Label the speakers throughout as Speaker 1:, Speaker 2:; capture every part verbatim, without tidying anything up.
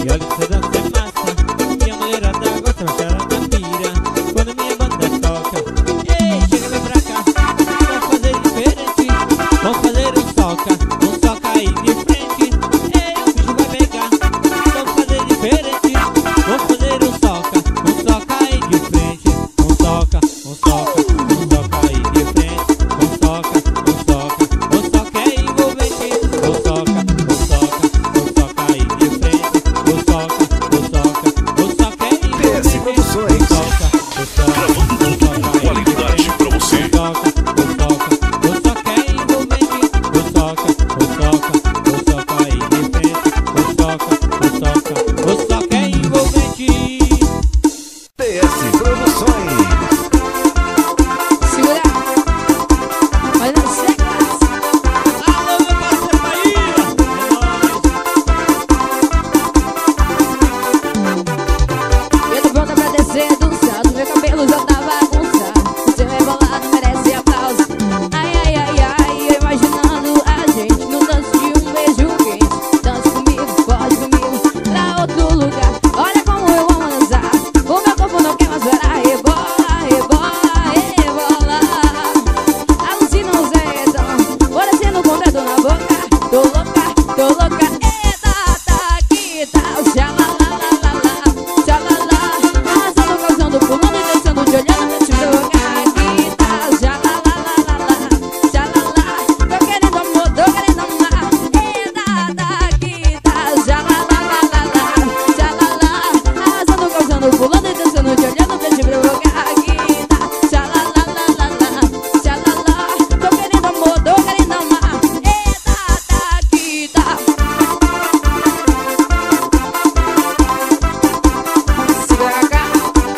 Speaker 1: E olha que essa dança é massa, e a mulherada gosta, mas ela tá pira quando minha banda toca. Ei, chega, vem pra cá, vamos fazer diferente. Vamos fazer um soca, um soca aí de frente. Ei, o bicho vai pegar, vamos fazer diferente. Vamos fazer um soca, um soca aí de frente. Um soca, um soca, um soca aí de frente. Um soca, um soca, um soca é envolvente. Um soca, um soca, um soca aí de frente. Um soca, um soca, um soca é envolvente.
Speaker 2: P S Produções.
Speaker 1: Um soca, um soca,
Speaker 2: Gravando com tudo com qualidade pra você.
Speaker 1: um soca, um soca, um soca é envolvente. Um soca, um soca, um soca aí de frente. Um soca, um soca, um soca é envolvente.
Speaker 2: P S Produções.
Speaker 3: Segura. Olha as secas.
Speaker 1: Alô, meu parceiro Bahia! É nóis!
Speaker 3: Eu tô pronta pra descer do salto. Meu cabelo já tá bagunçado. Você vai bolar, não merece aplauso. Ai, ai, ai, ai. Eu imaginando a gente no danço de um beijo quente. Dança comigo, pode comigo, pra outro lugar. Olha como eu amo dançar. O meu corpo não quer mais parar. Rebola, rebola, rebola. Alucina os dedão, bora sendo com o dedo na boca. Tô louca, tô louca. Eita, tá aqui, tá. Xalalalala, xalala. Arrasando, causando, pulando e dançando, te olhando pra te provocar. Aqui tá, xalalalala, xalala. Tô querendo amor, tô querendo amar. Eita, tá aqui, tá. Xalalalala, xalala. Arrasando, causando, pulando e dançando, te olhando pra te provocar. Aqui tá, xalalalala, xalala. Tô querendo amor, tô querendo amar. Eita, tá aqui, tá. Segura cá.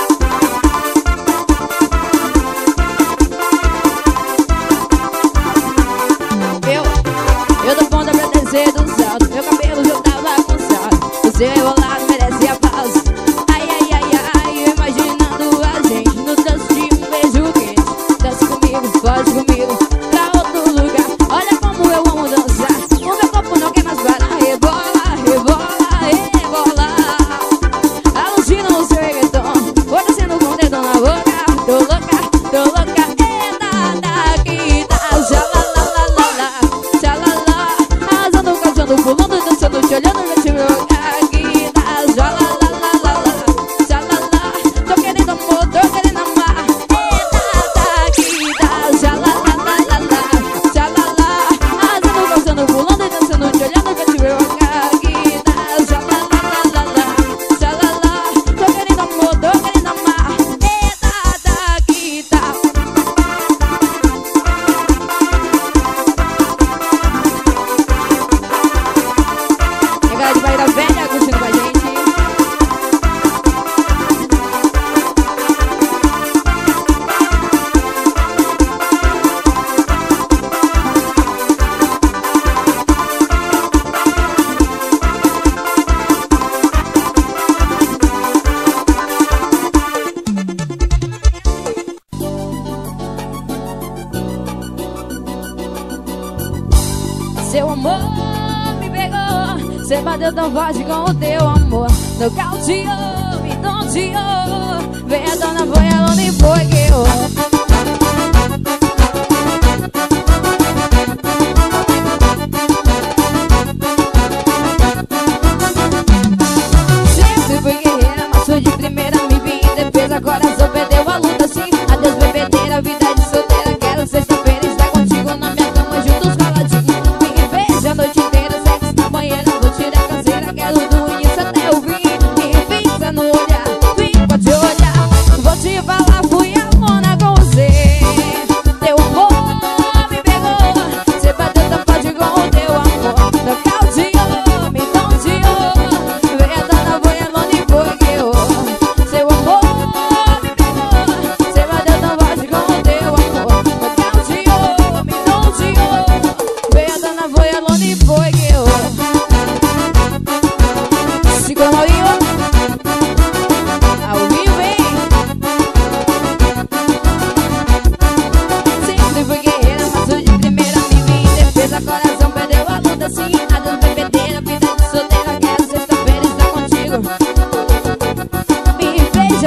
Speaker 3: Eu, eu tô pronta pra descer do salto. Meu cabelo já tá bagunçado. Você vai rolar, não merece aplauso. Ai, ai, ai, ai. Eu imaginando a gente no danço de um beijo quente. Dança comigo, pode comigo, pra outro lugar. Olha como eu amo dançar. O meu corpo não quer mais parar. Rebola, rebola, rebola. Alucina o seu reggaeton, vou descendo com o dedo na boca. Tô louca, tô louca. Eita, tá aqui, tá. Xalalalala, xalala. Arrasando, causando, pulando, dançando, te olhando pra te provocar. Aqui tá. Xalalalala, xalala. Tô querendo amor, tô querendo amar. Eita, tá aqui, tá. Xalalalala, xalala. Arrasando, causando, pulando e dançando, te olhando pra te provocar. Aqui tá. Xalalalala, xalala. Tô querendo amor, tô querendo amar. Eita, tá aqui, tá. A galera de Bahia Velha curtindo com a gente. Seu amor me pegou, cê bateu tão forte com o teu amor. Nocauteou, me tonteou. Vem a dona, foi ela onde foi que eu. Sempre fui guerreira, mas fui de primeira. Me vi em defesa, coração perdeu a luta sim. Adeus bebedeira, vida de solteira. Quero sexta-feira estar contigo na minha cama, juntos caladinhos. Me vejo a noite inteira, sexo na banheira. Vou tirar a caseira, quero do início até o fim. Me fixa no olhar, vim pra te olhar. Vou te falar, fui a mona com os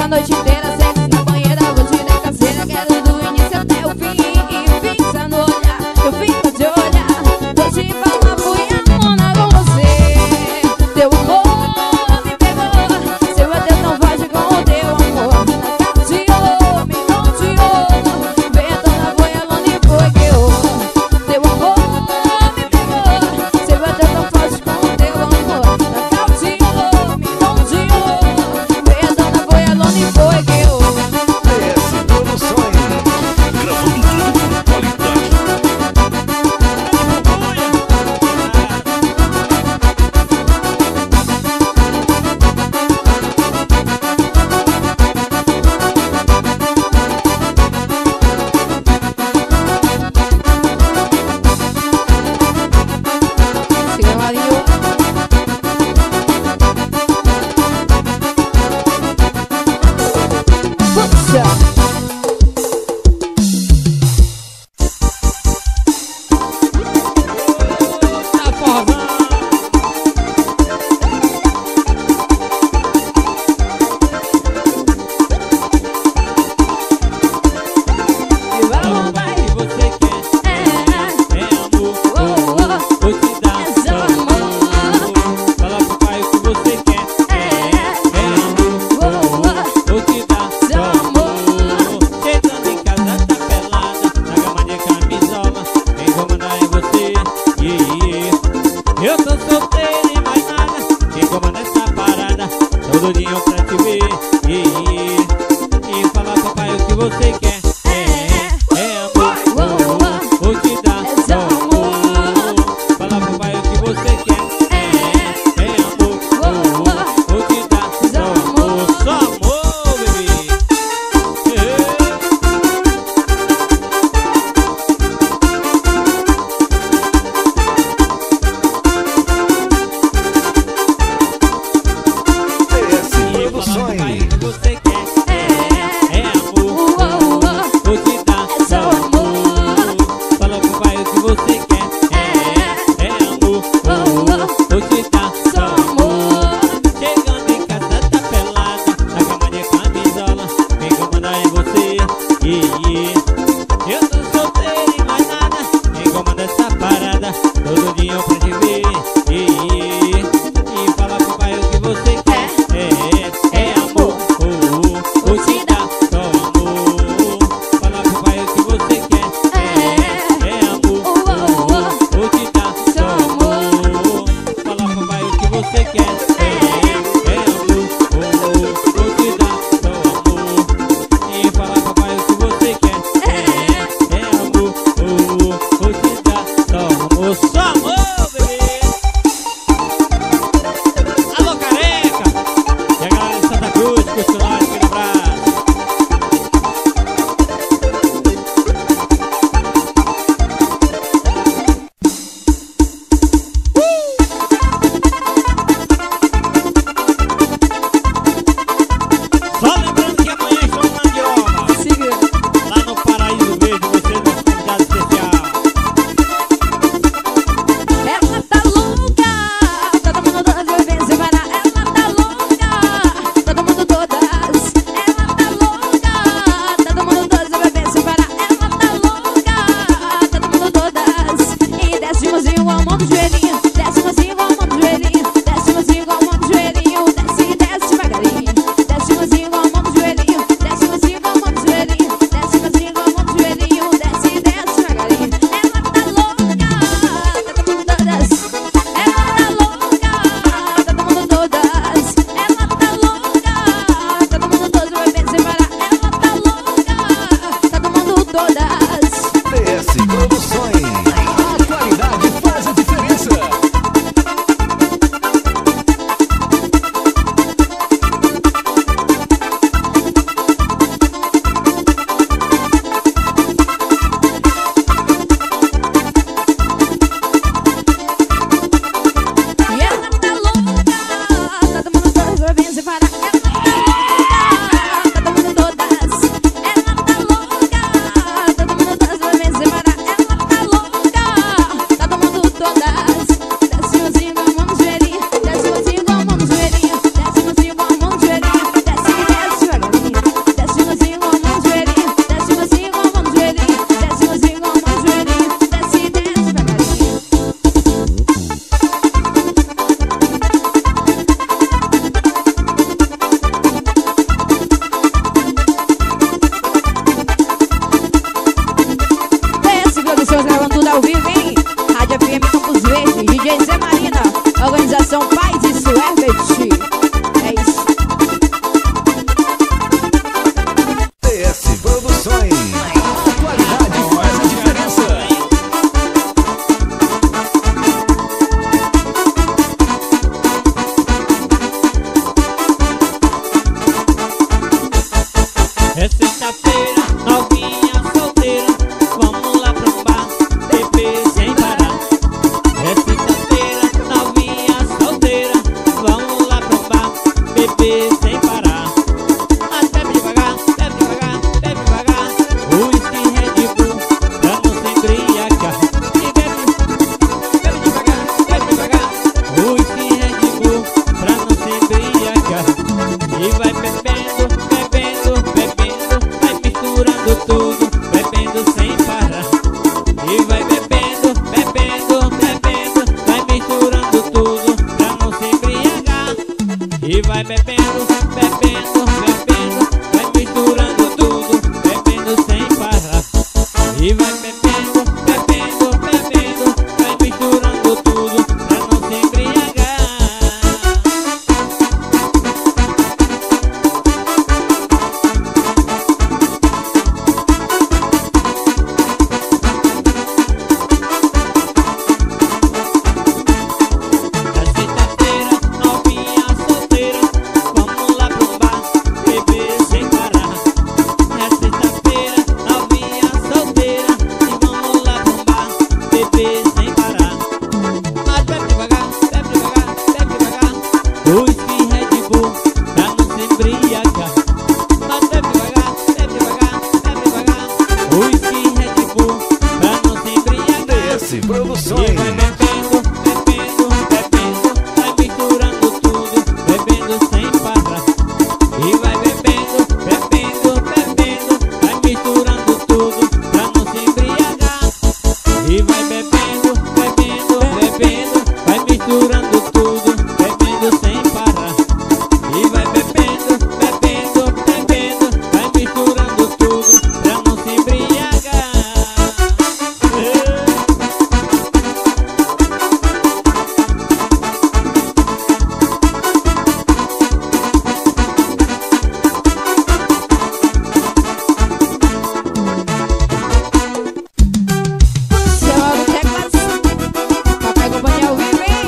Speaker 3: noite inteira, sexo na banheira, vou te dar canseira. Quero do início até o fim, fixa no olhar, eu fico de olhar. Vou te falar, fui a mona com você. Teu amor me pegou, seu adeus não faz com o teu amor. Cateou, me conteou, vento na boia, onde foi que eu. Teu amor me pegou, seu adeus não faz com o teu amor. Cateou, me conteou, vento na boia, onde foi que eu.
Speaker 2: P S Produções.
Speaker 4: Gravando tudo com qualidade.
Speaker 3: Siga Marinho. Puxa!
Speaker 1: Tá forrozão.
Speaker 3: E vamos, vai!
Speaker 1: que você quer
Speaker 3: É,
Speaker 1: é amor,
Speaker 3: oh, oh,
Speaker 1: vou te dar
Speaker 3: é só amor.
Speaker 1: Fala pro pai o que você quer
Speaker 3: É,
Speaker 1: é amor,
Speaker 3: oh, oh,
Speaker 1: vou te dar
Speaker 3: só amor.
Speaker 1: Chegando em casa tá pelada, na cama de camisola, quem vou mandar é você. Yeah, yeah. Eu tô solteiro e mais nada, quem comanda essa parada, todo dia pra te ver. Yeah, yeah. E fala pro pai o que você quer é, é amor,
Speaker 3: oh, oh,
Speaker 1: vou te dar
Speaker 3: é só amor.
Speaker 1: Fala pro pai o que você quer é, é amor,
Speaker 3: oh, oh,
Speaker 1: vou te dar
Speaker 3: só amor.
Speaker 1: só amor, bebê.
Speaker 2: P S
Speaker 1: E fala pro pai
Speaker 2: Produções.
Speaker 1: o que você quer
Speaker 3: é,
Speaker 1: é amor,
Speaker 3: oh, oh, oh,
Speaker 1: vou te dar
Speaker 3: é só amor.
Speaker 1: Fala pro pai o que você quer é, é amor, vou te dar
Speaker 3: só amor.
Speaker 1: Chegando em casa tá pelada, na cama de camisola, quem comanda é você. Yeah, yeah. Eu tô solteiro e mais nada, quem comanda essa parada, todo dia pra te ver. Yeah, yeah. E fala pro pai o que você quer é, é amor, oh, oh, vou te dar só amor. Fala pro pai o que você quer é, é amor, oh, oh, vou te dar só amor. Fala pro pai o que você quer é, é amor, oh, oh, vou te dar só amor. E fala pro pai o que você quer é, é amor, oh, oh, vou te dar só amor. Só amor, bebê. Alô, careca! E a galera de Santa Cruz, curte nós, aquele abraço. Só lembrando que amanhã estou em Mandioca,
Speaker 3: Siga.
Speaker 1: lá no Paraíso Verde, você é nosso convidado especial.
Speaker 3: Ela tá louca, todo mundo todas vai ver se parar. Ela tá louca, todo mundo todas. Ela tá louca, todo mundo todas vai ver se parar. Ela tá louca, todo mundo todas. E desce de mãozinho com a mão do joelhinho, desce mãozinho com a mão do joelhinho, desce mãozinho com a mão do joelhinho, desce, desce devagarinho. Desce mãozinho com a mão do joelhinho, desce mãozinho com a mão do joelhinho, desce mãozinho com a mão do joelhinho, desce, desce devagarinho. Ela tá louca, todo mundo todas. Ela tá louca, todo mundo todas. Ela tá louca, todo mundo todas vai ver se parar. Ela tá louca, todo mundo todas.
Speaker 2: P S Produções. A qualidade faz a diferença.
Speaker 3: E ela tá louca, todo mundo todas vai ver se parar. Ela tá louca, todo mundo todas. Ela tá louca, todo mundo todas vai ver se parar. Ela tá louca, todo mundo todas. Desce mãozinho com a mão no joelhinho, desce mãozinho com a mão no joelhinho, desce mãozinho com a mão no joelhinho, desce, desce devagarinho.
Speaker 1: beber sem parar. Mas bebe devagar, bebe devagar, bebe devagar. Whisky Red Bull pra não se embriagar. E bebe, bebe devagar, bebe devagar. Whisky Red Bull pra não se embriagar. E vai bebendo, bebendo, bebendo. Vai misturando tudo, bebendo sem parar. E vai bebendo, bebendo, bebendo. Vai misturando tudo pra não se embriagar. E vai bebendo, bebendo, bebendo. Vai misturando tudo, bebendo sem parar. E vai bebendo, bebendo, bebendo. Vai misturando tudo pra não se embriagar. Na sexta-feira, novinha solteira, vamos lá pro bar, beber sem parar. Na sexta-feira, novinha solteira, e vamos lá pro bar, beber sem parar. Mas bebe devagar, bebe devagar, bebe devagar. Whisky Red Bull pra não se embriagar. Mas bebe devagar, bebe devagar, bebe devagar. Whisky Red Bull pra não se embriagar.
Speaker 2: Esse
Speaker 1: E
Speaker 2: Produções.
Speaker 1: vai bebendo, bebendo, bebendo. Vai misturando tudo, bebendo sem parar. E vai bebendo, bebendo, bebendo. Vai misturando tudo pra não se embriagar. E vai bebendo, bebendo, bebendo. Vai misturando tudo, bebendo sem parar. E vai bebendo, bebendo, bebendo. Vai misturando tudo pra não se embriagar.
Speaker 3: Seu Aldo Teclas, Papai e Companhia ao vivo, hein?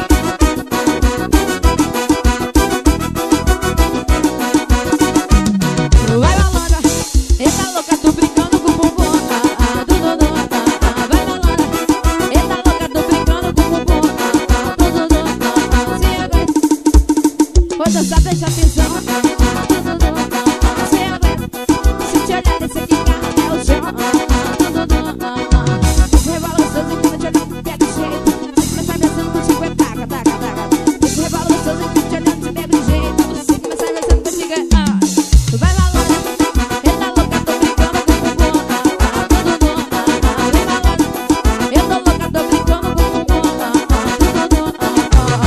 Speaker 3: Vai balada, eita louca, tô brincando com o bumbum. Ah, ah, do, do, do, ah, ah. Vai balada, eita louca, tô brincando com o bumbum. Ah, ah, do, do, do, ah, ah. Se aguenta, vou dançar, presta atenção. Ah, ah, do, do, do, ah, ah. Se aguenta, se te olhar, desce aqui, cara, até o chão. Ah, ah, do, do, do, ah, ah. Esse rebola gostoso e quando te olhando, pega o jeito. Se começar dançando contigo, é taca, taca, taca. Esse rebola gostoso e quando te olhando, te pega o jeito. Se começar dançando contigo, é ah. Vai balada, eita louca, tô brincando com o bumbum. Ah, ah, do, do, do, ah, ah. Vai balada, eu tô louca, tô brincando com o bumbum. Ah, ah, do, do, do, ah, ah.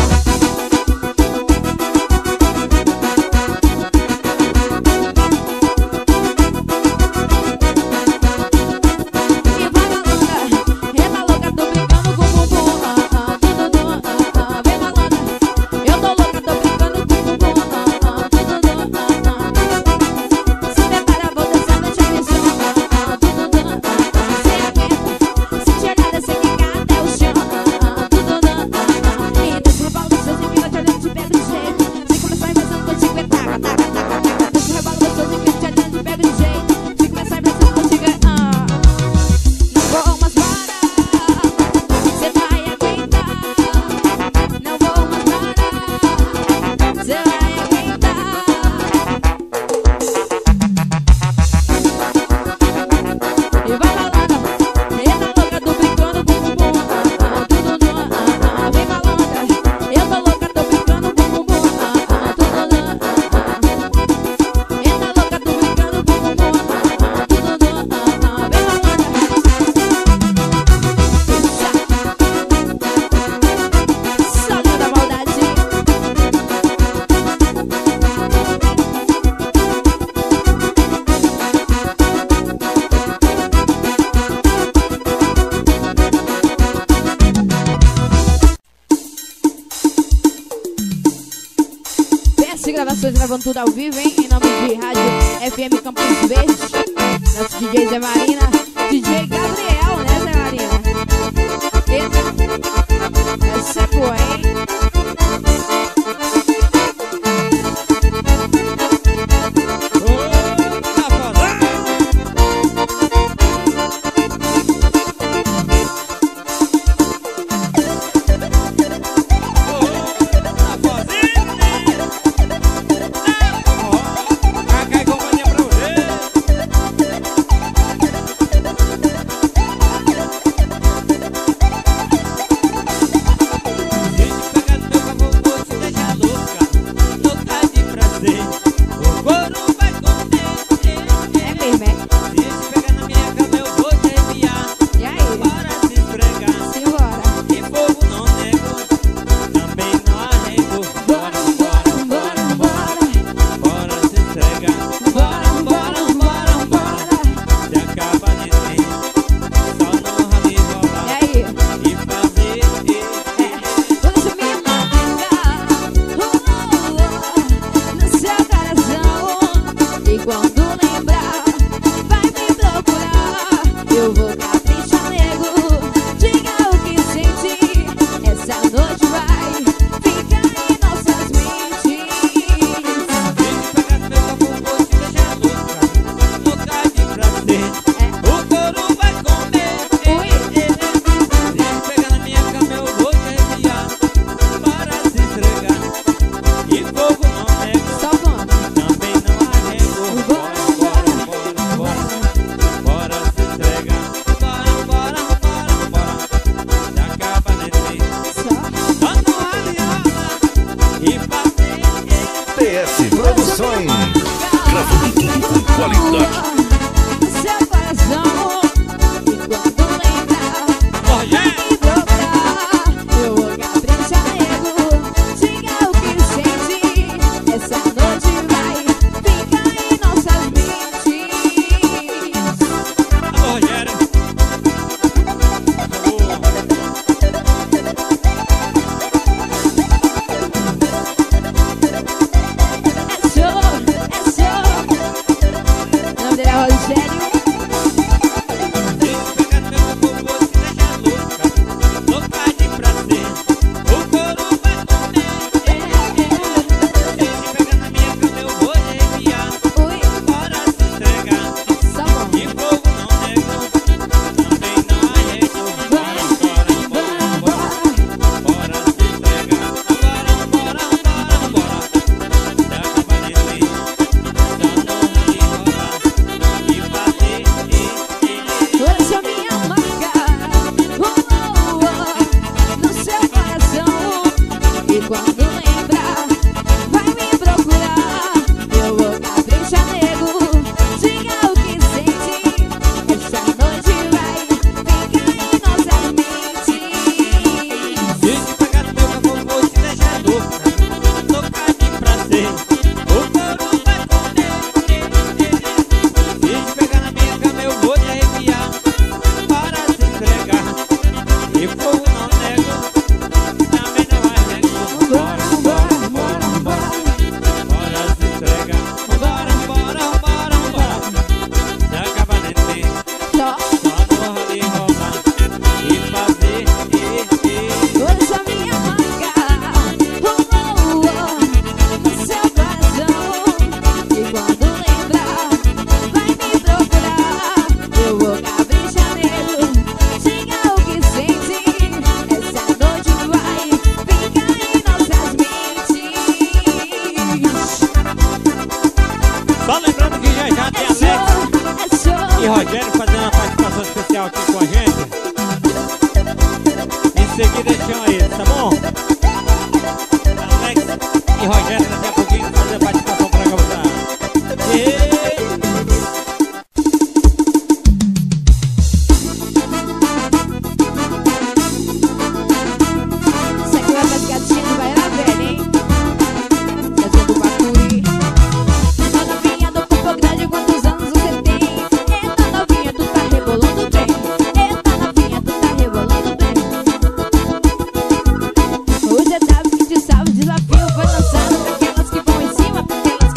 Speaker 3: Gravações gravando tudo ao vivo, hein? Em nome de Rádio F M Campos Verde. Nosso D J Zé Marina, D J Gabriel, né, Zé Marina? Eita, essa é boa, hein?
Speaker 1: prazer. O couro vai comer.
Speaker 3: É mesmo, é?
Speaker 1: Se te pegar na minha cama eu vou te enviar.
Speaker 3: E aí?
Speaker 1: Para se esfregar.
Speaker 3: Simbora.
Speaker 1: E fogo não nego, também não arrego. Bora, bora, bora, bora. Bora se esfregar. Bora, bora, bora, bora. Se acaba de ter, só no rally rolar.
Speaker 3: E aí?
Speaker 1: E fazer,
Speaker 3: Hoje me marca no seu coração. E quando lembrar, vai me procurar. Eu vou caprichar, nego. Diga o que senti. Essa noite vai ficar em nossas mentes.
Speaker 1: se te pegar no meu corpo vou te deixar louca, louca de prazer. O couro vai comer.
Speaker 3: Ui.
Speaker 1: Se te pegar na minha cama eu vou te enviar. Para se esfregar. E fogo não nego,
Speaker 3: Só vamos.
Speaker 1: também não arrego. Bora, bora, bora, bora. Bora se entregar. Bora, bora, bora, bora. Se acaba de ter,
Speaker 3: Só.
Speaker 1: só no rally rola. E fazer.
Speaker 2: T S Produções.
Speaker 4: Gravando tudo com qualidade.
Speaker 3: No seu coração. E quando lembrar,
Speaker 1: Rogério!
Speaker 3: me procurar. Eu vou caprichar, nego. Diga o que senti. Essa noite vai ficar em nossas mentes.
Speaker 1: Alô, Rogério!
Speaker 3: É show, é show. O nome dele é Rogério.
Speaker 1: Se te pegar no meu corpo vou te deixar louca, louca de prazer. O couro vai comer. Se te pegar na minha cama eu vou te enviar.
Speaker 3: Ui,
Speaker 1: Bora se entregar.
Speaker 3: só vamos.
Speaker 1: E fogo não nego, também não arrego. Bora, bora, bora, bora. Bora se entregar. Bora, bora, bora, bora. Se acaba de ter, só no rally rolar. E fazer,
Speaker 3: Hoje a minha marca oh, oh, oh, no seu coração. E quando lembrar, vai me procurar. Eu vou caprichar, nego. Diga o que senti. Essa noite vai ficar em nossas mentes.
Speaker 1: se te pegar no meu corpo vou te deixar louca, louca de prazer. O couro vai comer. Se te pegar na minha cama eu vou te arrepiar. Para se entregar. E fogo não nego, também não arrego. Bora, bora, bora, bora. Bora se entregar. Bora, bora, bora, bora. Se acaba de ter,
Speaker 3: Só
Speaker 1: só no rally rolar. E fazer,
Speaker 3: hoje a minha marca oh, oh, oh, no seu coração. E quando lembrar, vai me procurar. Eu vou caprichar, nego. Diga o que senti. Essa noite vai ficar em nossas mentes.
Speaker 1: Só lembrando que já já tem
Speaker 3: É show,
Speaker 1: Alex
Speaker 3: é show.
Speaker 1: e Rogério fazendo uma participação especial aqui com a gente. Em seguida eles chamam eles, tá bom? Alex e Rogério daqui a pouquinho fazer a participação pra gostar. Ei!
Speaker 3: Isso aqui vai pras gatinhas, vai lá, velho, hein? Gatinha do Bacuri. Ô novinha do corpo grande, quantos anos você tem? Eita novinha, tu tá rebolando bem. Eita novinha, tu tá rebolando bem. Hoje é W vinte e sábado, desafio foi lançado pra aquelas que vão em cima, pra aquelas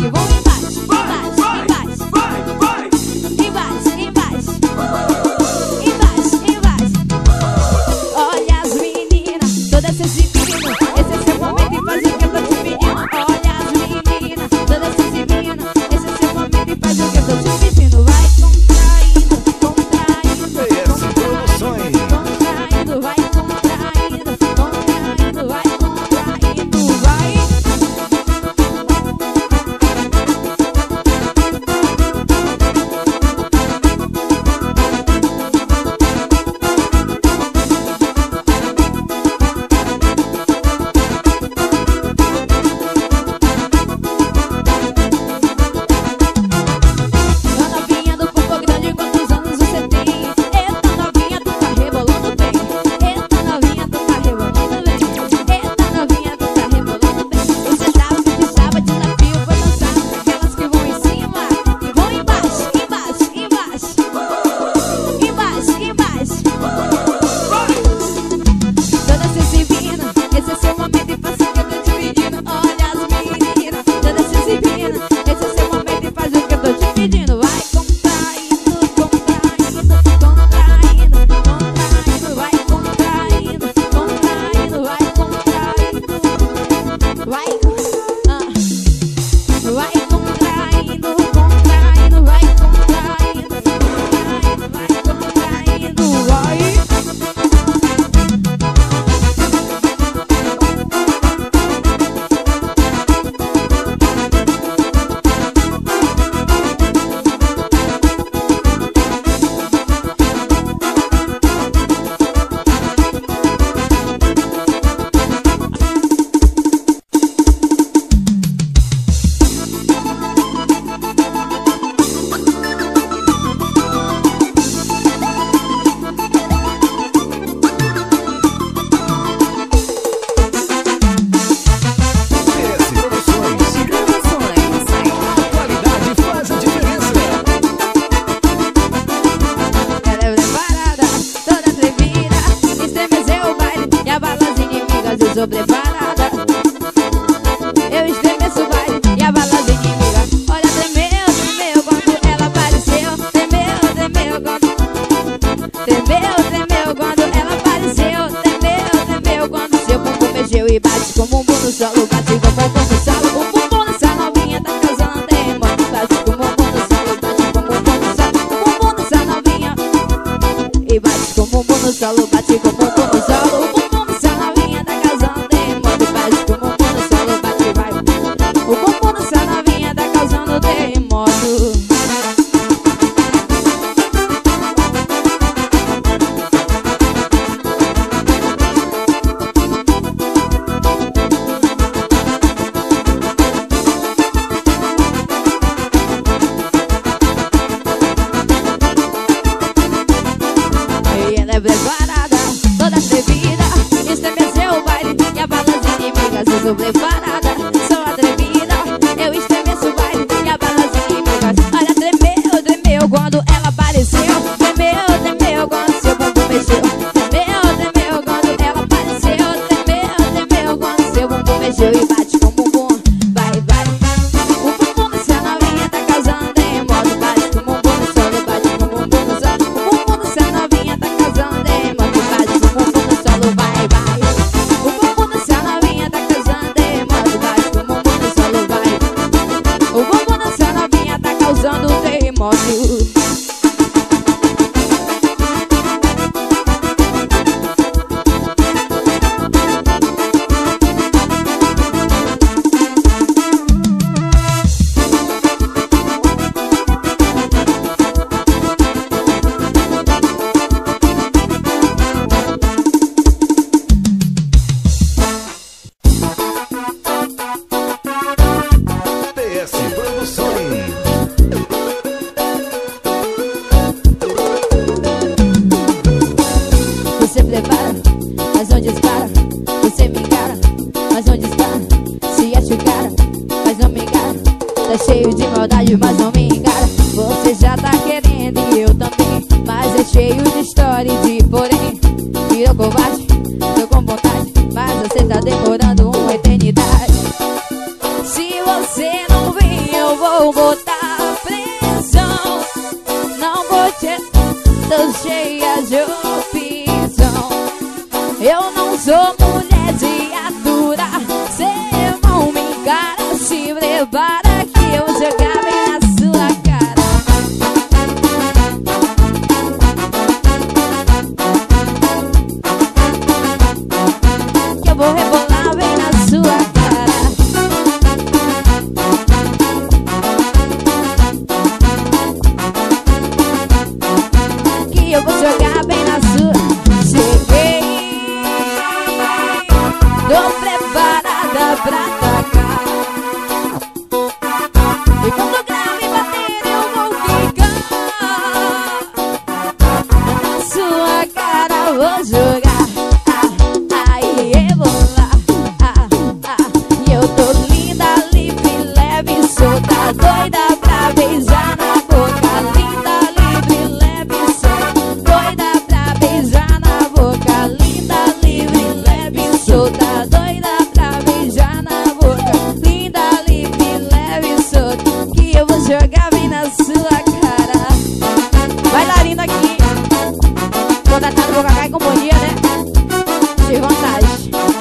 Speaker 3: solo, bate com o bumbum no solo. O bumbum dessa novinha tá causando terremoto. Bate com o bumbum no solo, bate com o bumbum no solo. O bumbum dessa novinha. E bate com o bumbum no solo, bate com o bumbum no solo. O bumbum dessa novinha tá causando terremoto. Bate com o bumbum no solo, bate, vai. O bumbum dessa novinha tá causando terremoto. Preparada, toda atrevida, estremeceu o baile e abala as inimigas. Eu sou preparada, sou atrevida, eu estremeço o baile e abala as inimigas. Olha, tremeu, tremeu quando ela apareceu. Tremeu, tremeu quando seu bumbum mexeu. Tremeu, tremeu quando ela apareceu. Tremeu, tremeu quando seu bumbum mexeu. E bate com o bumbum, vai, vai. O bumbum dessa novinha tá causando terremoto. Bate com o bumbum no solo, bate com o bumbum no solo. O bumbum dessa novinha tá causando terremoto. Bate com o bumbum no solo, vai, vai. O bumbum dessa novinha tá causando terremoto. Bate com o bumbum no solo, vai. O bumbum dessa novinha tá causando terremoto.
Speaker 2: P S Produções.
Speaker 3: Você prepara, mas onde está? Você me encara, mas onde está? Se acha o cara, mas não me engana. Tá cheio de maldade, mas não me engana. Você já tá querendo e eu também, mas é cheio de história e de porém. Virou covarde, tô com vontade, mas você tá demorando uma eternidade. Se você não vir, eu vou botar pressão. Não vou te... tô cheia de opção. Eu não sou mulher de aturar. Cê não me encara. Se prepara que eu vou jogar bem na sua cara. Que eu vou rebolar bem na sua cara. Que eu vou jogar bem na sua. Cheguei, tô preparada pra atacar. E quando o grave bater eu vou ficar. Na sua cara vou jogar. Ah, aí rebolar. Ah, ah, e eu tô linda, livre, leve, solta, doida pra beijar na boca. Linda, livre, leve, solta, doida pra beijar na boca. Linda, livre, leve, solta, doida pra beijar na boca. Linda, livre, leve, solta, que eu vou jogar bem na sua cara. Bailarina aqui, contratado por Cacá e companhia, né? De vantagem.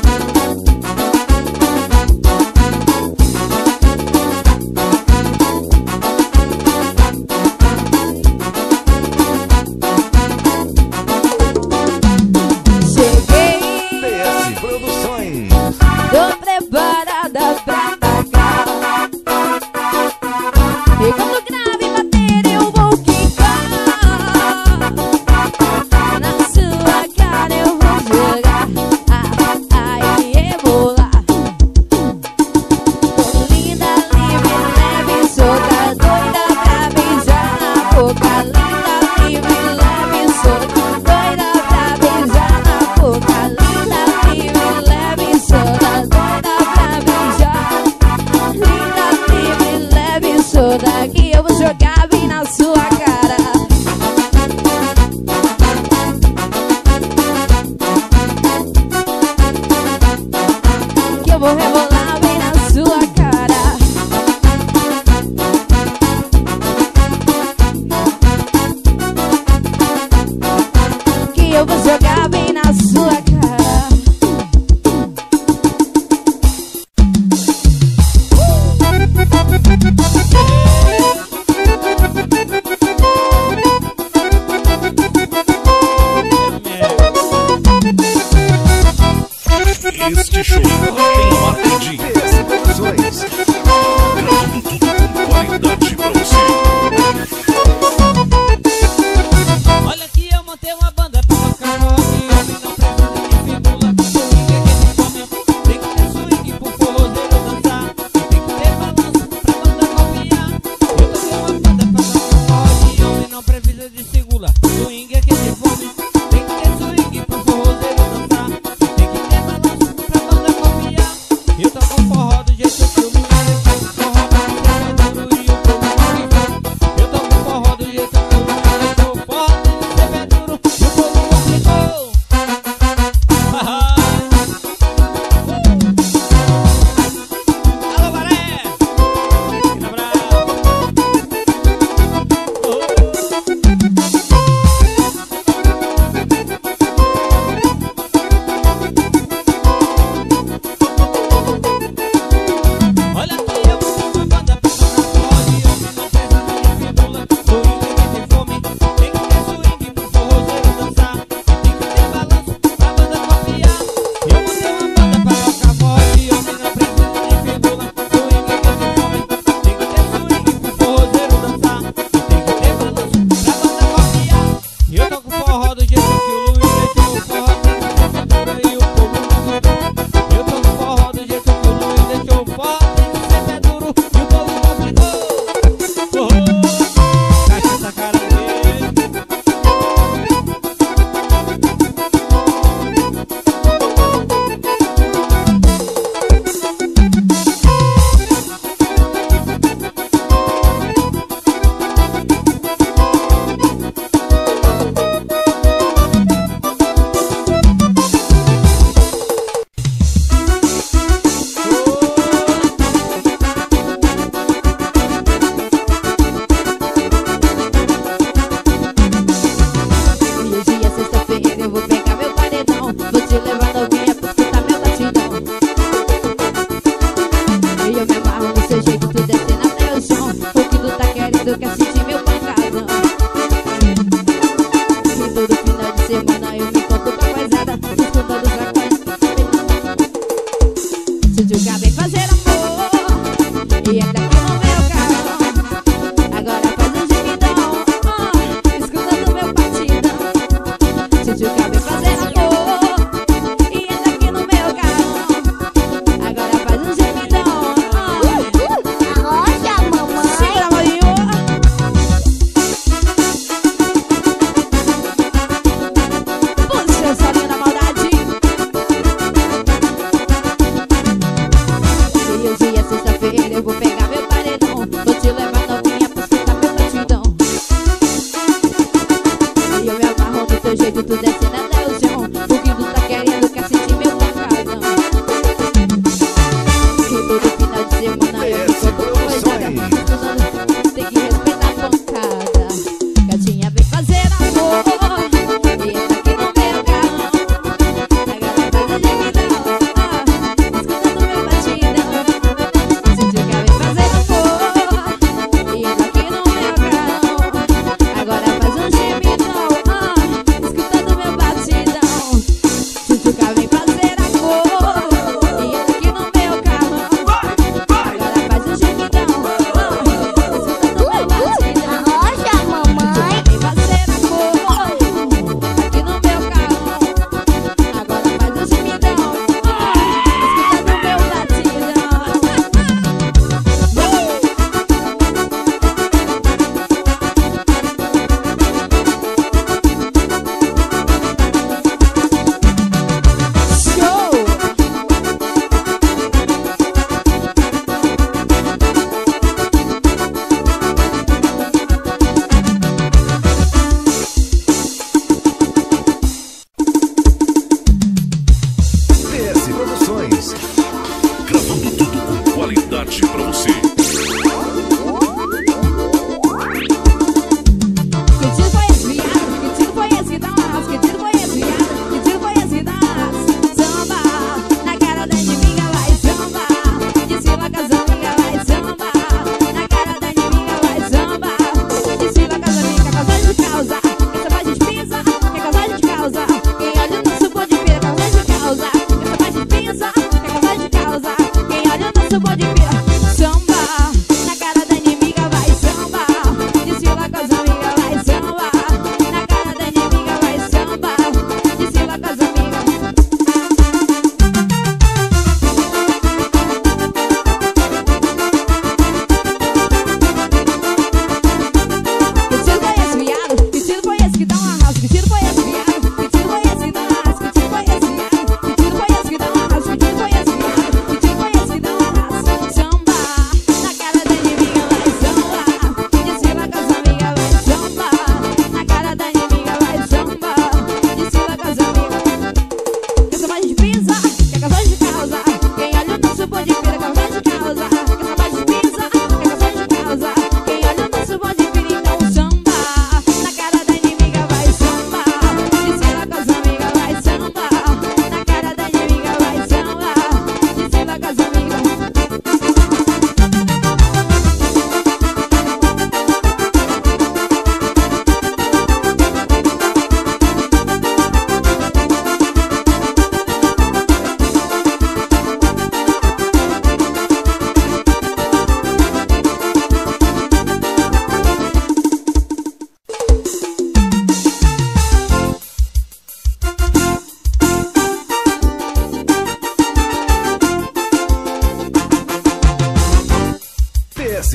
Speaker 3: Cheguei,
Speaker 2: P S Produções.
Speaker 3: tô preparada pra atacar. E quando o grave bater eu vou quicar. Na sua cara eu vou jogar. Ah, aí rebolar. Tô linda, livre, leve, solta, doida pra beijar na boca. Linda, livre, leve, solta, doida pra beijar na boca. Linda, livre, leve, solta, doida pra beijar. Linda, livre, leve, solta, que eu vou jogar bem na sua cara. Que eu vou rebolar bem na sua cara. Que eu vou jogar bem na sua cara.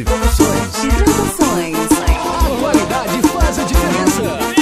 Speaker 2: S Produções.
Speaker 5: Produções.
Speaker 2: A qualidade faz a diferença.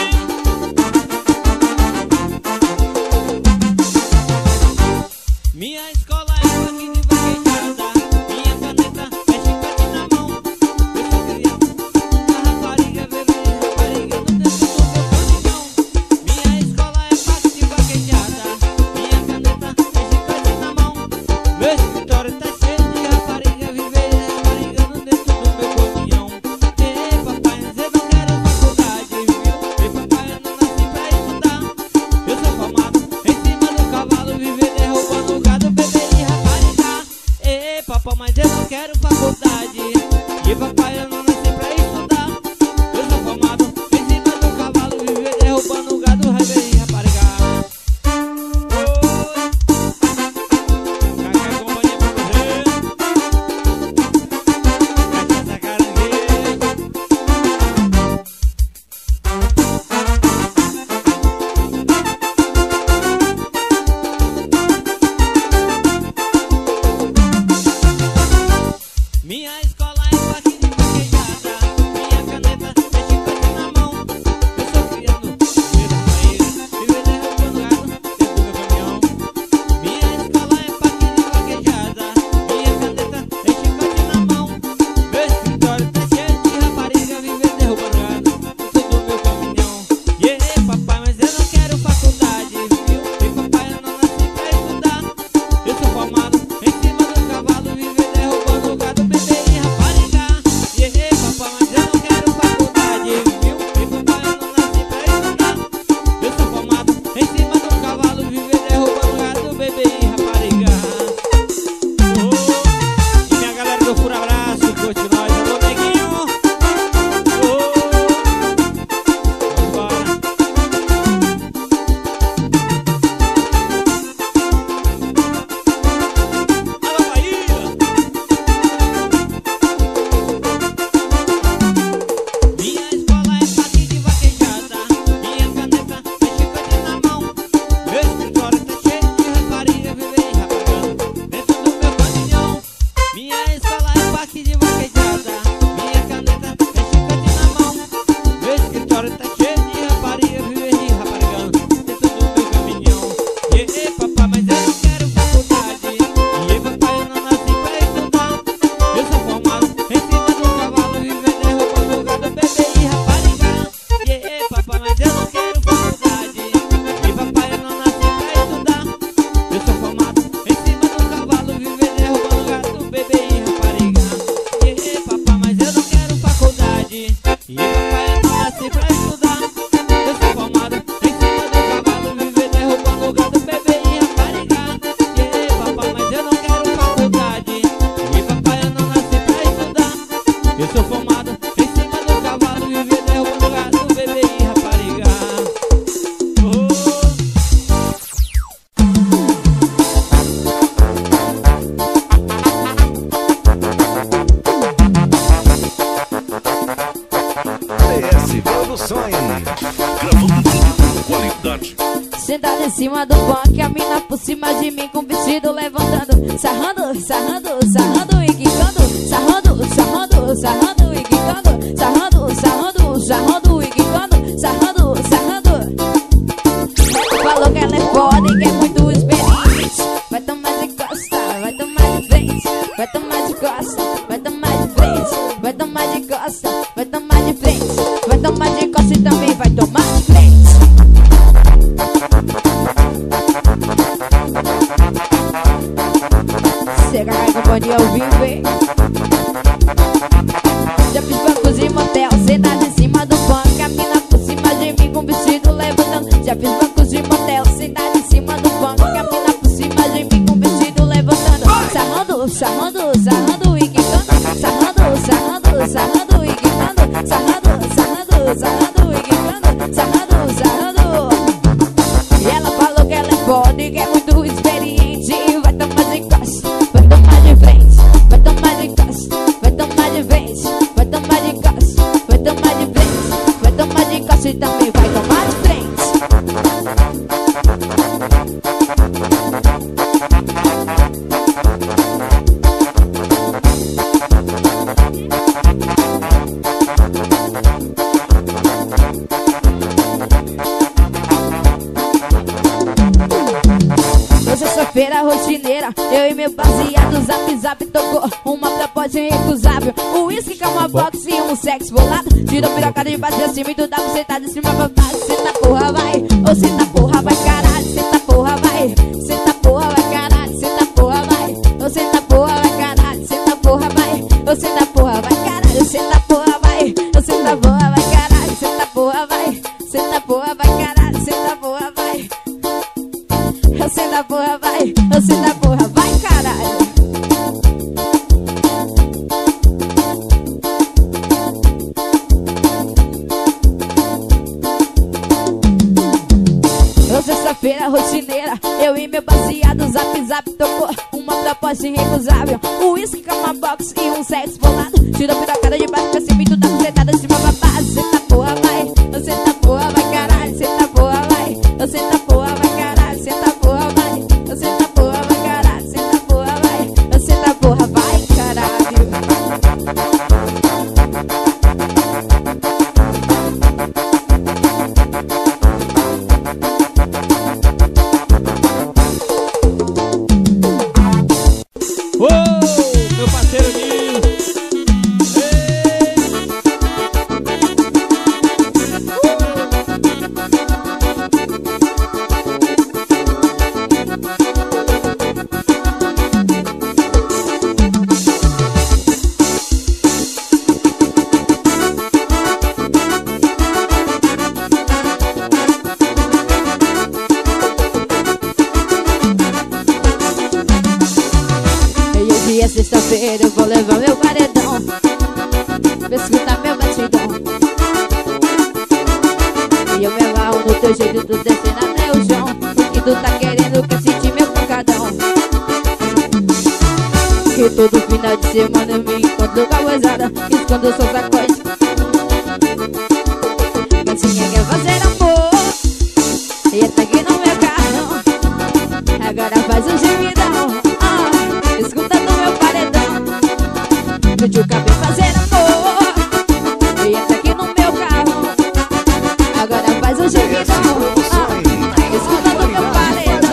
Speaker 1: Minha escola é parque de vaquejada, minha caneta é chicote na mão. Eu sou criança, a rapariga bebê, rapariga no dentro do meu caminhão. Minha escola é parque de vaquejada, minha caneta é chicote na mão. Meu escritório tá cheio de rapariga viver, rapariga no dentro do meu caminhão. Ei papai, mas eu não quero faculdade, viu? Ei papai, eu não nasci pra estudar. Eu sou formado em cima do cavalo, viver derrubando gado, beber e rapariga. Ei papai, mas eu não quero faculdade. E papai, eu não nasci pra estudar. Eu sou formado em cima do cavalo, viver derrubando gado, beber e rapariga. Oi, Cacá companhia pra você. Cachaça caranguejo. Minha escola é parque de vaquejada, minha caneta é chicote na mão. Eu sou criando primeiro país, viver derrubando gado dentro do meu caminhão. Minha escola é parque de vaquejada, minha caneta é chicote na mão. Meu escritório tá cheio de rapariga, viver derrubando gado dentro do meu caminhão. E aí papai, mas eu não quero faculdade, viu? E papai, eu não nasci pra estudar. Eu sou formado em cima do cavalo, viver derrubando gado, beber e rapariga. E aí papai, mas eu não quero faculdade, viu? E papai, eu não nasci pra estudar. Eu sou formado em cima do cavalo, viver derrubando gado, beber e rapariga. Oh, e minha galera do Fura Abraço, curte nós, alô neguinho. Oh, vambora. Alô Bahia. Minha escola é parque de vaquejada, minha caneta é chicote na mão. Meu escritório tá cheio de rapariga, viver e rapagando dentro do meu caminhão. Minha escola é parque de vaquejada, minha caneta é chicote na mão. Meu escritório tá cheio de rapariga, viver e rapagando dentro do meu caminhão. E aí papai, mas eu não quero faculdade. E aí papai, eu não nasci pra estudar. Eu sou formado em cima do cavalo, viver derrubando gado, beber e rapariga. E aí papai, mas eu não quero faculdade. E papai, eu não nasci pra estudar. Eu sou formado em cima do cavalo, viver derrubando gado, beber e rapariga. E aí papai, mas eu não quero faculdade. E papai, eu não nasci pra estudar. Eu sou formado em cima do cavalo, viver derrubando gado, beber e rapariga. E aí papai, mas eu não quero faculdade. E papai, eu não nasci pra estudar. Eu sou formado em cima do cavalo, viver derrubando gado, beber e rapariga. Oh.
Speaker 2: P S Produções.
Speaker 4: Gravando tudo com qualidade.
Speaker 3: Sentada em cima do banco, a mina por cima de mim com o vestido levantando, sarrando, sarrando, sarrando e quicando, sarrando, sarrando, sarrando e quicando, sarrando, sarrando, sarrando e quicando, sarrando, sarrando. Falou que ela é foda e que é muito experiente. Vai tomar de costa, vai tomar de frente, vai tomar de costa, vai tomar de frente, vai tomar de costa, vai tomar de frente, vai tomar de costa e também vai tomar de frente. Chega aí, companhia ao vivo, hein? Já fiz bancos e motel, sentada em cima do banco, a mina por cima de mim com o vestido levantando. Já fiz bancos e motel, sentada em cima do banco, a mina por cima de mim com o vestido levantando. Sarrando, sarrando, sarrando e quicando, sarrando, sarrando, sarrando e quicando, sarrando, sarrando, sarrando e quicando, sarrando, sarrando. E ela falou que ela é foda e que é muito experiente. Vai tomar de costa, vai tomar de frente, vai tomar de costa, vai tomar de frente, vai tomar de costa, vai tomar de frente, vai tomar de costa e também vai tomar de frente. sexta-feira rotineira, eu e meu baseado, zap zap tocou uma proposta irrecusável. Um whisky, calma box e um sexo bolado. Tirou pirocada de baixo pra cima e tu dá pra sentar de cima pra baixo. Senta porra vai, ô senta porra vai caralho. Senta porra vai, senta porra vai caralho. Senta porra vai, ô senta porra vai caralho. Senta porra vai, ô senta porra vai caralho. Senta porra vai, ô senta porra vai caralho. Senta porra vai, senta porra vai caralho. Senta porra vai, você da porra vai, você da porra vai, caralho. Ô, sexta-feira rotineira, eu e meu baseado, zap zap tocou uma proposta irrecusável. Um whisky, calma box e um sexo bolado. Tirou pirocada de baixo pra cima e tu tá sentada de cima pra baixo. Senta porra vai, você da porra vai, caralho. Senta porra vai, você da porra vai, caralho. Senta porra vai, você da porra vai, caralho. Senta porra vai, você da porra vai, caralho.
Speaker 1: Ô, meu parceiro Nil.
Speaker 3: Meio-dia, sexta-feira, eu vou levar meu paredão pra escutar meu batidão. E eu me amarro no teu jeito, tu descendo até o chão. Porque tu tá querendo que eu sentir meu pancadão. Que todo final de semana eu me encontro com a gozada, escondo o seu sacode. Gatinha quer fazer amor e tá aqui no meu carro. Agora faz um gemidão, ah, escuta no meu paredão. Pede o cabelo fazer amor e tá aqui no meu carro. Agora faz um gemidão, ah, escuta no meu paredão.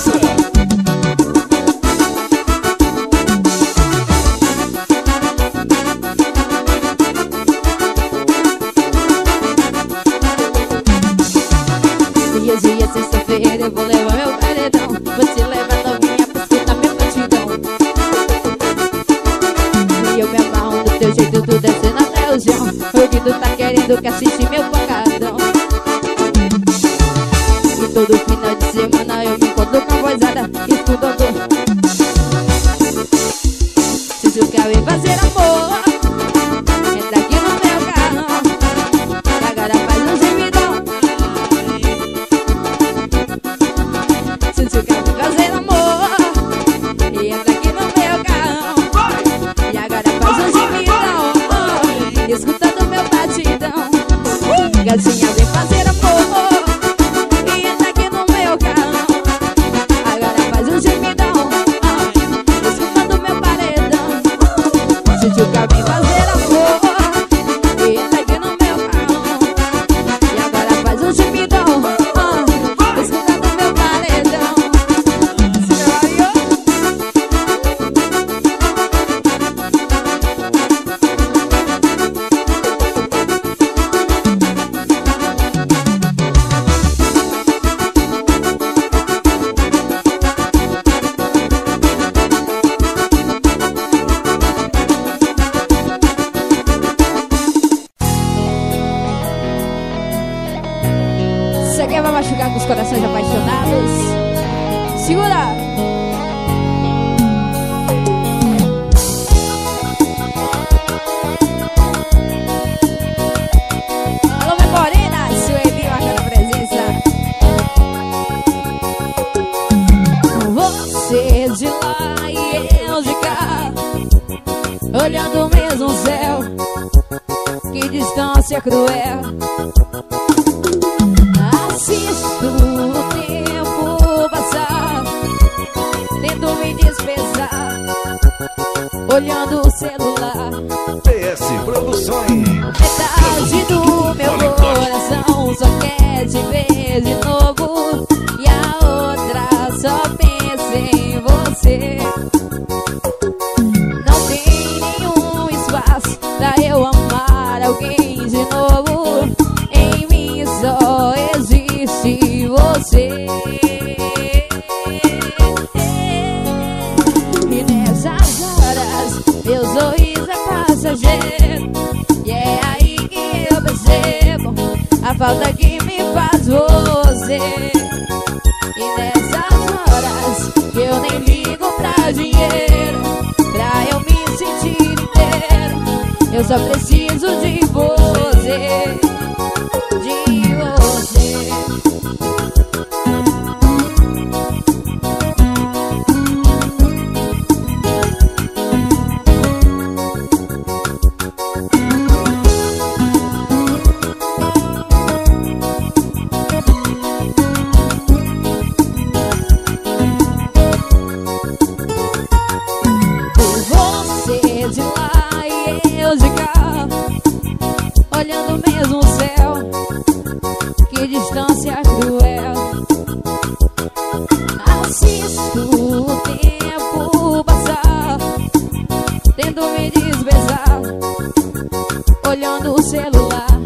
Speaker 3: Dia, dia, sexta-feira, eu vou levar meu paredão. Você leva novinha pra escutar meu batidão. E eu me amarro no teu jeito, tu descendo até o chão. O que tu tá querendo que assiste meu pancadão. E todo final de semana eu me encontro com a vozada, escutando. Se tu quer vir fazer amor, entra aqui no meu carro. Agora faz um gemidão. Se tu quer vir fazer amor, e entra aqui no meu carro. E agora faz um gemidão, oh, escutando meu batidão. Gatinha vem fazer amor e entra aqui no meu carro. Agora faz um gemidão, oh, escutando meu paredão. Se tu quer vir fazer amor e entra aqui no meu carro. E agora faz um gemidão, oh, escutando meu paredão. Isso aqui vai machucar com os corações apaixonados. Segura! Alô, minha morena, Sueli marcando presença. Você de lá e eu de cá, olhando o mesmo céu. Que distância cruel. Assisto o tempo passar, tento me despejar, olhando o celular.
Speaker 2: P S Produções.
Speaker 3: Metade do meu coração só quer te ver de novo, e a outra só pensa em amar alguém de novo, em mim só existe você. E nessas horas meu sorriso é passageiro, e é aí que eu percebo a falta que me faz você. E nessas horas que eu nem ligo pra dinheiro, pra eu me sentir inteiro, eu só preciso de você, de você. De lá e eu de cá, olhando o mesmo céu, que distância cruel. Assisto o tempo passar, tento me desbezar, olhando o celular.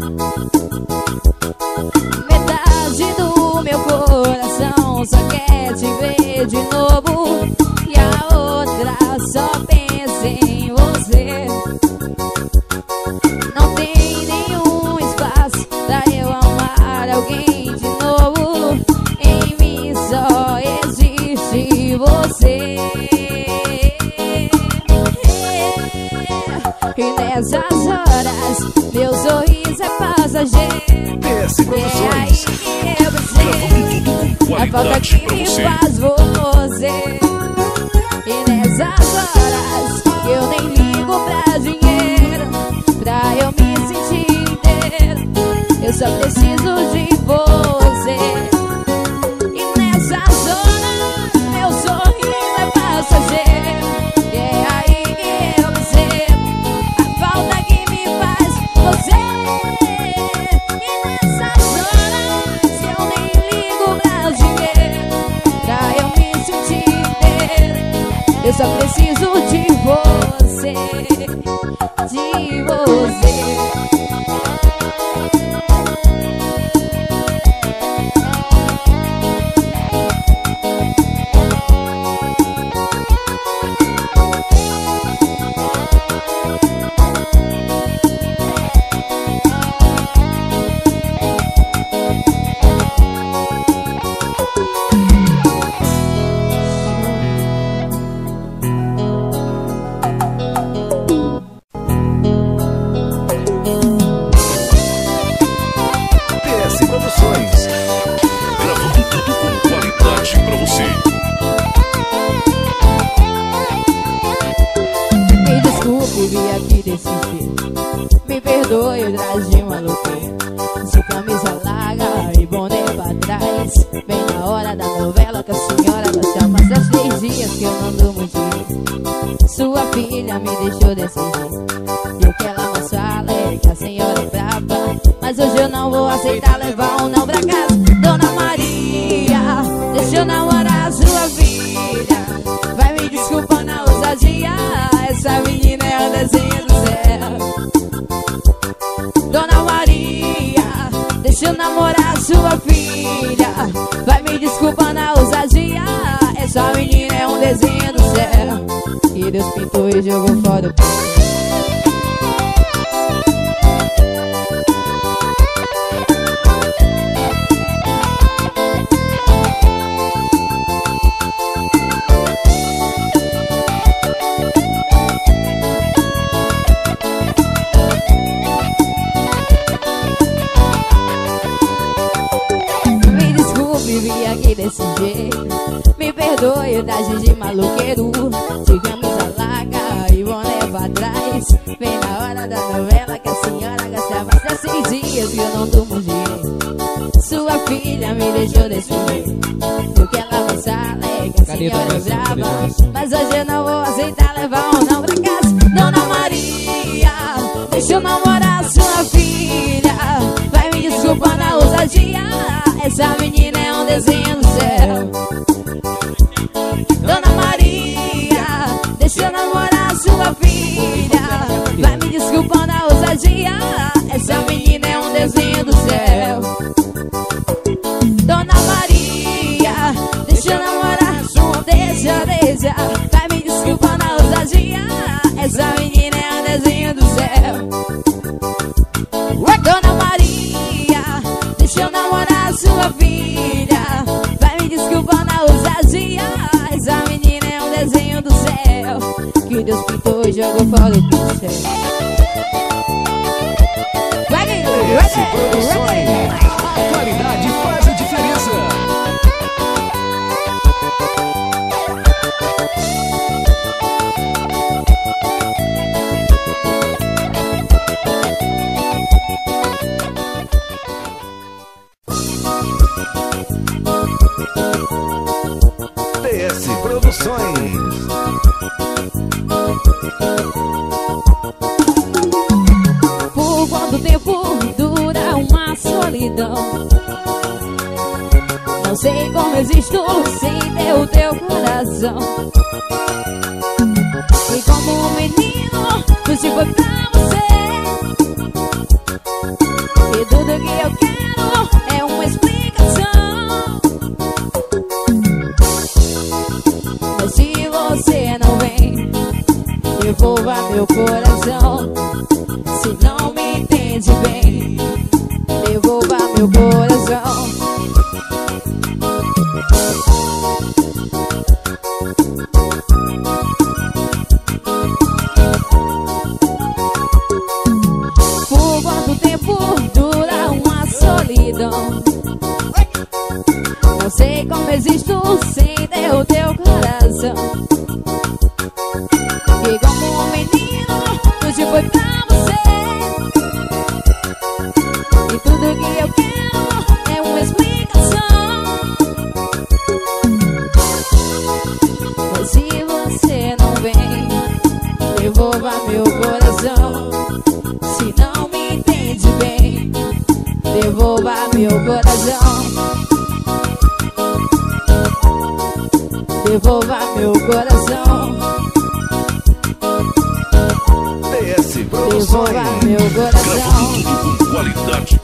Speaker 3: Metade do meu coração só quer te ver de novo, e a outra só pensa em você. Não tem nenhum espaço pra eu amar alguém de novo, em mim só existe você. E nessas horas meu sorriso é passageiro, é aí que eu percebo a falta que me faz você. E nessas horas eu nem ligo pra dinheiro, pra eu me sentir inteiro, eu só preciso de você. E nessas horas meu sorriso é passageiro, e é aí que eu percebo a falta que me faz você. E nessas horas eu nem ligo pra dinheiro, pra eu me sentir inteiro, eu só preciso de você, de você. Me perdoe, eu trazi uma loucura, de camisa larga e boné pra trás, bem na hora da novela que a senhora gosta. Mas faz três dias que eu não durmo direito. Sua filha me deixou desse jeito, e o que ela mais fala é que a senhora é brava, mas hoje eu não vou aceitar levar um não pra casa. Dona Maria, deixa eu namorar a sua filha, vai me desculpar na ousadia, essa menina é a desenho do céu. Dona Maria, deixa eu namorar sua filha, vai me desculpar na ousadia, essa menina é um desenho do céu, e Deus pintou e jogou fora o pé. Desse jeito, me perdoe, eu traje de maluqueiro, de camisa larga e boné pra trás, bem na hora da novela que a senhora gostava. Faz seis dias que eu não durmo direito, sua filha me deixou desse jeito, o que ela me fala é que a senhora é brava, mas hoje eu não vou aceitar levar um não pra casa. Dona Maria, deixa eu namorar sua filha, vai me desculpar na ousadia, essa menina é um desenho do céu. Dona Maria, deixa eu namorar sua filha, vai me desculpar na ousadia, ousadia. Essa menina é um desenho do céu. Dona Maria, deixa eu namorar sua, deixa, deixa. Vai me desculpar na ousadia. Essa menina é um desenho do céu. Dona Maria, deixa eu namorar sua filha. Vai me desculpar na ousadia. Essa menina é um desenho do céu que Deus pintou e jogou fora do céu. Ready,
Speaker 2: T S
Speaker 3: ready,
Speaker 2: Produções.
Speaker 3: ready.
Speaker 2: A qualidade faz a diferença. T S Produções.
Speaker 3: Por quanto tempo dura uma solidão? Não sei como existo sem ter o teu coração. E como um menino, você foi pra você. E tudo que eu quero é uma explicação. Mas se você não vem, devolva meu coração. Se não me entende bem, devolva meu coração. Por quanto tempo dura uma solidão? Não sei como existo sem ter o teu coração. E como um menino, hoje foi pra você. E tudo que eu quero é uma explicação. Mas se você não vem, devolva meu coração. Se não me entende bem, devolva meu coração. Devolva meu coração.
Speaker 2: T S
Speaker 3: Devolva
Speaker 2: Produções.
Speaker 3: meu coração.
Speaker 4: Gravando tudo com qualidade.